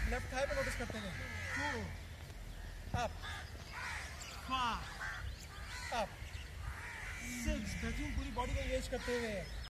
Left thigh पे notice करते हुए, 2 अप 5 अप 6, टचिंग पूरी बॉडी को एंगेज करते हुए।